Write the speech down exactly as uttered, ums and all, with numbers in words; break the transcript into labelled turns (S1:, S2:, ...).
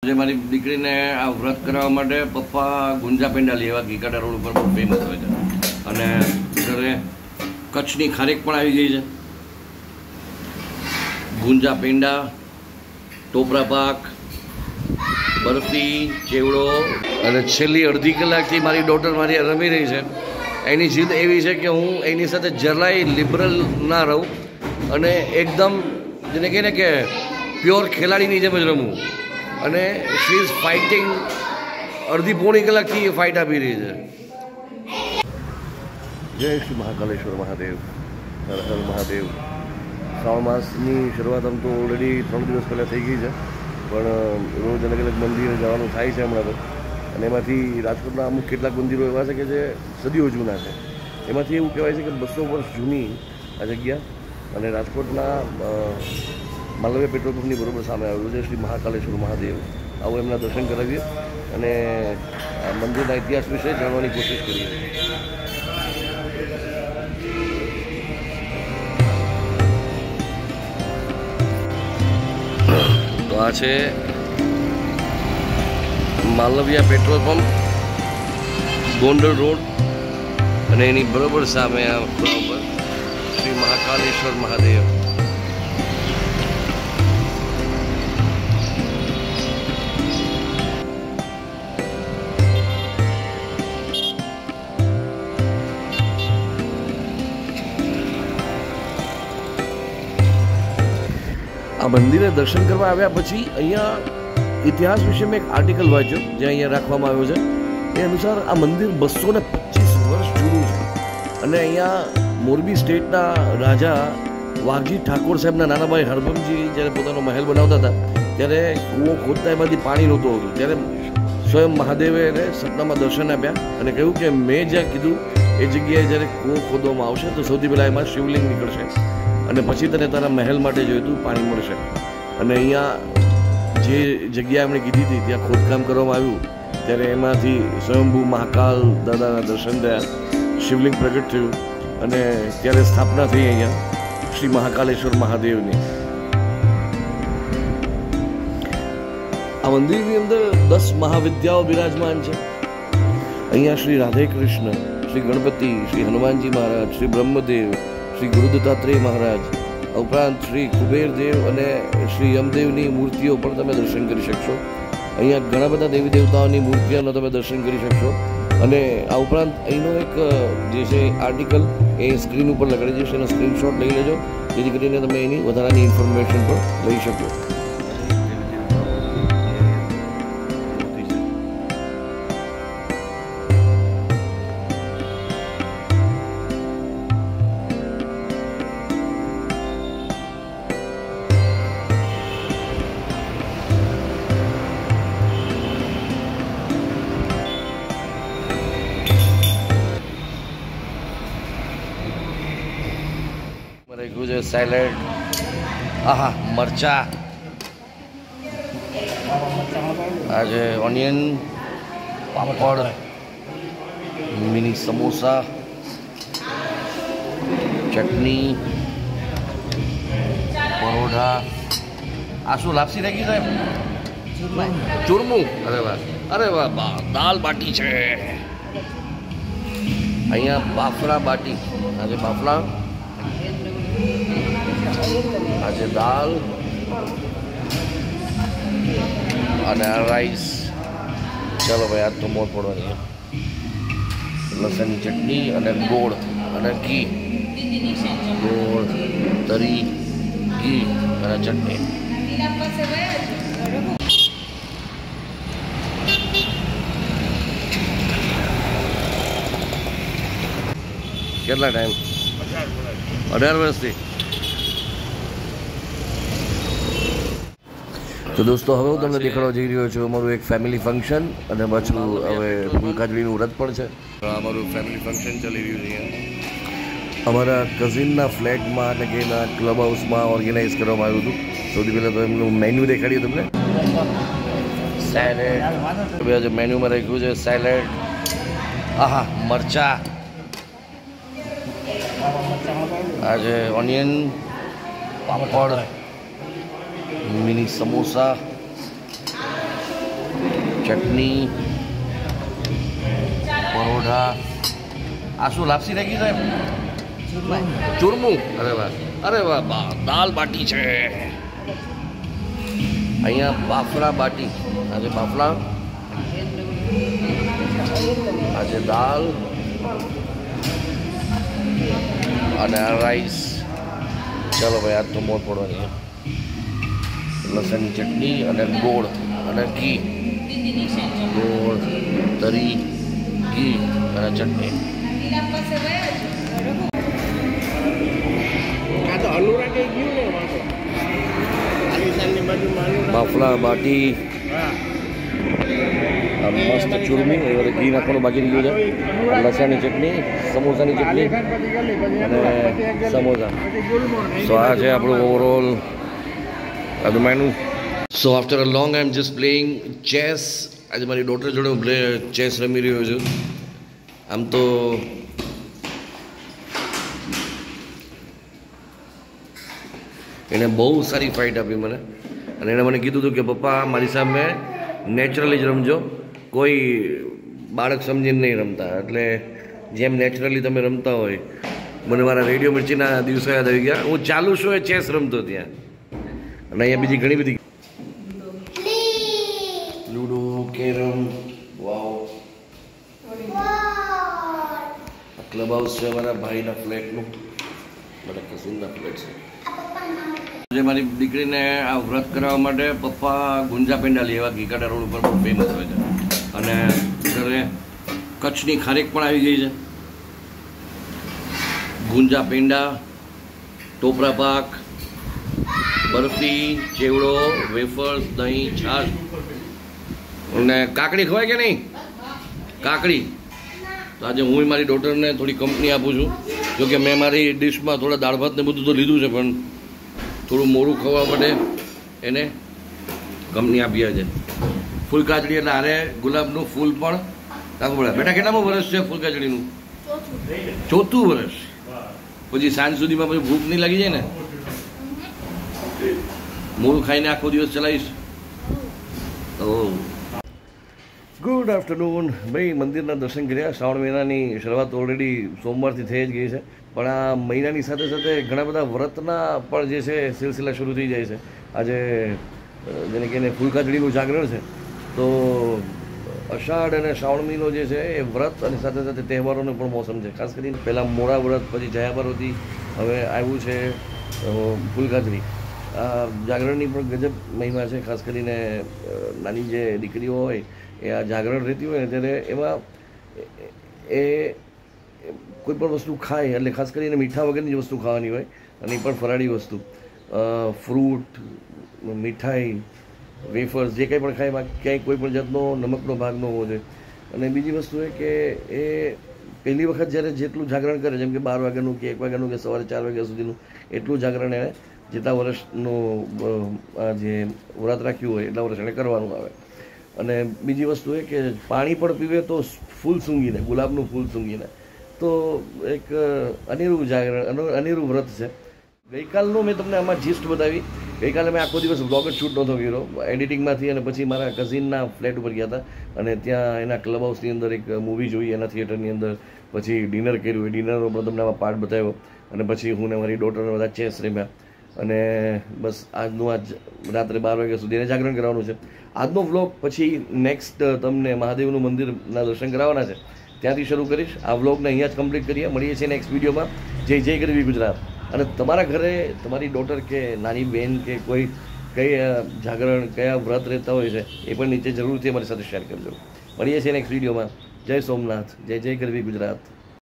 S1: મારી દીકરીને આ વ્રત કરાવવા માટે પપ્પા ગુંજા પેંડા લેવા ગીકાટા રોડ ઉપર બહુ ફેમસ હોય છે અને ઘરે કચ્છની ખારેક પણ આવી ગઈ છે. ગુંજા પેંડા, ટોપરા પાક, બરફી, ચેવડો અને છેલ્લી અડધી કલાકથી મારી ડોટર મારી રમી રહી છે. એની જીદ એવી છે કે હું એની સાથે જરાય લિબરલ ના રહું અને એકદમ જેને કહીએ ને કે પ્યોર ખેલાડીની જેમ જ રમું. અને શી ઇઝ ફાઇટિંગ. અડધી પોણી કલાકથી એ ફાઇટ આપી રહી છે. જય શ્રી મહાકાલેશ્વર મહાદેવ, હર હર મહાદેવ. શ્રાવણ માસની શરૂઆત આમ તો ઓલરેડી ત્રણ દિવસ પહેલાં થઈ ગઈ છે, પણ રોજ અલગ અલગ મંદિરે જવાનું થાય છે હમણાં તો. અને એમાંથી રાજકોટના અમુક કેટલાક મંદિરો એવા છે કે જે સદીઓ જૂના છે. એમાંથી એવું કહેવાય છે કે બસો વર્ષ જૂની આ જગ્યા અને રાજકોટના માલવ્ય પેટ્રોલ પંપની બરોબર સામે આવેલું છે શ્રી મહાકાલેશ્વર મહાદેવ. આવું એમના દર્શન કરાવીએ અને મંદિરના ઇતિહાસ વિશે જાણવાની કોશિશ કરીએ. તો આ છે Malviya petrol pump, Gondal road, અને એની બરોબર સામે આ બરોબર શ્રી મહાકાલેશ્વર મહાદેવ. આ મંદિરે દર્શન કરવા આવ્યા પછી અહીંયા ઇતિહાસ વિશે મેં એક આર્ટિકલ વાંચ્યો જે અહીંયા રાખવામાં આવ્યો છે. એ અનુસાર આ મંદિર બસો ને પચીસ વર્ષ જૂનું છે અને અહીંયા મોરબી સ્ટેટના રાજા વાઘજી ઠાકોર સાહેબના નાના ભાઈ હરભમજી જ્યારે પોતાનો મહેલ બનાવતા હતા ત્યારે કૂવો ખોદતા એમાંથી પાણી નહોતું આવતું. ત્યારે સ્વયં મહાદેવે એને સપનામાં દર્શન આપ્યા અને કહ્યું કે મેં જ્યાં કીધું એ જગ્યાએ જ્યારે કૂવો ખોદવામાં આવશે તો સૌથી પહેલાં એમાં શિવલિંગ નીકળશે અને પછી તને તારા મહેલ માટે જોઈતું પાણી મળશે. અને અહીંયા જે જગ્યા એમણે કીધી હતી ત્યાં ખોદકામ કરવામાં આવ્યું ત્યારે એમાંથી સ્વયંભૂ મહાકાલ દાદાના દર્શન થયા, શિવલિંગ પ્રગટ થયું અને ત્યારે સ્થાપના થઈ અહીંયા શ્રી મહાકાલેશ્વર મહાદેવની. આ મંદિરની અંદર દસ મહાવિદ્યાઓ બિરાજમાન છે. અહીંયા શ્રી રાધે કૃષ્ણ, શ્રી ગણપતિ, શ્રી હનુમાનજી મહારાજ, શ્રી બ્રહ્મદેવ, શ્રી ગુરુ દત્તાત્રેય મહારાજ, ઉપરાંત શ્રી કુબેરદેવ અને શ્રી યમદેવની મૂર્તિઓ પણ તમે દર્શન કરી શકશો. અહીંયા ઘણા બધા દેવી દેવતાઓની મૂર્તિઓનો તમે દર્શન કરી શકશો. અને આ ઉપરાંત અહીંનો એક જે છે આર્ટિકલ એ સ્ક્રીન ઉપર લગાડી જશે, એનો સ્ક્રીનશોટ લઈ લેજો જેથી કરીને તમે એની વધારાની ઇન્ફોર્મેશન પણ લઈ શકો. રાખ્યું છે સેલેડ, આહા મરચા, આ છે ઓનિયન, પાપડ, મિની સમોસા, ચટણી, પરોઠા. આ શું લાપસી રાખી સાહેબ? ચૂરમું. અરે વાહ, અરે વાહ, દાલ બાટી છે અહીંયા, બાફરા બાટી. આજે બાફલા, આજે દાલ અને આ રાઈસ. ચાલો ભાઈ, આજ તો મોત પડવાની. લસણની ચટણી અને ગોળ અને ઘી. ગોળ, તરી, ઘી અને ચટણી. કેટલા ટાઈમ? અઢાર વર્ષથી. તો દોસ્તો, હવે હું તમને દેખાડવા જઈ રહ્યો છું અમારું એક ફેમિલી ફંક્શન અને પાછું હવે ફૂલકાજળીનું વ્રત પણ છે. અમારું ફેમિલી ફંક્શન ચાલી રહ્યું છે. અમારા કઝિનના ફ્લેટમાં એટલે કે એના ક્લબ હાઉસમાં ઓર્ગેનાઇઝ કરવામાં આવ્યું હતું. સૌથી પહેલાં તો એમનું મેન્યુ દેખાડીએ તમને. સેલેડ, આજે મેન્યુમાં રાખ્યું છે સેલેડ, આહા મરચા, આજે ઓનિયન, પાપડ, મિની સમોસા, ચટણી, પરોઠા. આ શું લાપસી રાખી સાહેબ? ચૂરમું. અરે વાહ, અરે વાહ, દાલ બાટી છે અહીંયા. બાફલા બાટી. આજે બાફલા, આજે દાલ અને રાઈસ. ચાલો ભાઈ, આજ તો મોત પડવાની છે. લસણની ચટણી અને ગોળ અને ઘી. ગોળ, તરી, ઘી અને ચટણી. બાફલા બાટી, મસ્ત ચૂરમી. એ ઘી નાખવાનું બાકી રહી ગયું છે. લસણની ચટણી, સમોસાની ચટણી અને સમોસા. સો આ છે આપણું ઓવરઓલ આજનું menu. So after a long I am just playing chess. આજે મારી ડોટર જોડે હું પ્લે ચેસ રમી રહ્યો છું. આમ તો એને બહુ સારી ફાઇટ આપી મને, અને એણે મને કીધું હતું કે પપ્પા મારી સામે નેચરલી જ રમજો, કોઈ બાળક સમજીને નહીં રમતા. એટલે જેમ નેચરલી તમે રમતા હોય. મને મારા રેડિયો મિર્ચીના દિવસો યાદ આવી ગયા. હું ચાલુ શો એ ચેસ રમતો ત્યાં. અને અહીંયા બીજી ઘણી બધી ludo, carrom. Wow, club house છે મારા ભાઈના ફ્લેટનું, મારા કઝિનના ફ્લેટ છે. જે મારી દીકરીને આ વ્રત કરાવવા માટે પપ્પા ગુંજા પેંડા લેવા ગીકાડા રોડ ઉપર બહુ ફેમસ હોય છે. અને ઘરે કચ્છની ખારેક પણ આવી ગઈ છે. ગુંજા પેંડા, ટોપરા પાક, બરફી, ચેવડો, વેફર્સ, દહીં, છાશ અને કાકડી ખવાય કે નહીં? કાકડી. તો આજે હું મારી ડોટરને થોડી કંપની આપું છું. જોકે મેં મારી ડિશમાં થોડા દાળ ભાત ને બધું તો લીધું છે, પણ થોડું મોડું ખવા માટે એને કંપની આપી છે. ફૂલ કાચડી એટલે હારે ગુલાબનું ફૂલ પણ રાખવું પડે. બેટા કેટલામું વર્ષ છે ફૂલ કાચડીનું? ચોથું વર્ષ. પછી સાંજ સુધીમાં પછી ભૂખ નહીં લાગી જાય ને? મોડું ખાઈને આખો દિવસ ચલાવીશ. તો ગુડ આફ્ટરનૂન ભાઈ. મંદિરના દર્શન કર્યા. શ્રાવણ મહિનાની શરૂઆત ઓલરેડી સોમવારથી થઈ જ ગઈ છે, પણ આ મહિનાની સાથે સાથે ઘણા બધા વ્રતના પણ જે છે સિલસિલા શરૂ થઈ જાય છે. આજે જેને કહીને ફૂલકાચડીનું જાગરણ છે. તો અષાઢ અને શ્રાવણ મહિનો જે છે એ વ્રત અને સાથે સાથે તહેવારોનો પણ મોસમ છે. ખાસ કરીને પહેલાં મોડા વ્રત, પછી જયા પાર્વતી, હવે આવ્યું છે ફૂલકાચડી. આ જાગરણની પણ ગજબ મહિમા છે. ખાસ કરીને નાની જે દીકરીઓ હોય એ આ જાગરણ રહેતી હોય ને ત્યારે એમાં એ કોઈ પણ વસ્તુ ખાય એટલે ખાસ કરીને મીઠા વગરની જ વસ્તુ ખાવાની હોય, અને એ પણ ફરાળી વસ્તુ. ફ્રૂટ, મીઠાઈ, વેફર્સ જે કંઈ પણ ખાય એમાં ક્યાંય કોઈ પણ જાતનો નમકનો ભાગ ન હોવો જોઈએ. અને બીજી વસ્તુ એ કે એ પહેલી વખત જ્યારે જેટલું જાગરણ કરે, જેમ કે બાર વાગ્યાનું કે એક વાગ્યાનું કે સવારે ચાર વાગ્યા સુધીનું, એટલું જાગરણ એણે જેટલા વર્ષનું જે વ્રત રાખ્યું હોય એટલા વર્ષ એણે કરવાનું આવે. અને બીજી વસ્તુ એ કે પાણી પણ પીવે તો ફૂલ સૂંઘીને, ગુલાબનું ફૂલ સૂંઘીને. તો એક અનેરું જાગરણ, અનેરું વ્રત છે. ગઈકાલનું મેં તમને આમાં જીસ્ટ બતાવી. ગઈકાલે મેં આખો દિવસ બ્લોગ જ શૂટ નહોતો કર્યો એડિટિંગમાંથી, અને પછી મારા કઝિનના ફ્લેટ ઉપર ગયા હતા અને ત્યાં એના ક્લબ હાઉસની અંદર એક મૂવી જોઈ, એના થિયેટરની અંદર. પછી ડિનર કર્યું. એ ડિનરનો પણ તમને આમાં પાર્ટ બતાવ્યો. અને પછી હું ને મારી ડોટરને બધા ચેસ રમ્યા. અને બસ આજનું આજ રાત્રે બાર વાગ્યા સુધી એને જાગરણ કરવાનું છે. આજનો વ્લોગ પછી નેક્સ્ટ તમને મહાદેવનું મંદિરના દર્શન કરાવવાના છે, ત્યાંથી શરૂ કરીશ. આ વ્લોગને અહીંયા જ કમ્પ્લીટ કરીએ. મળીએ છીએ નેક્સ્ટ વિડીયોમાં. જય જય ગરવી ગુજરાત. અને તમારા ઘરે તમારી ડોટર કે નાની બહેન કે કોઈ કઈ જાગરણ, કયા વ્રત રહેતા હોય છે એ પણ નીચે જરૂરથી અમારી સાથે શેર કરજો. મળીએ છીએ નેક્સ્ટ વિડીયોમાં. જય સોમનાથ, જય જય ગરવી ગુજરાત.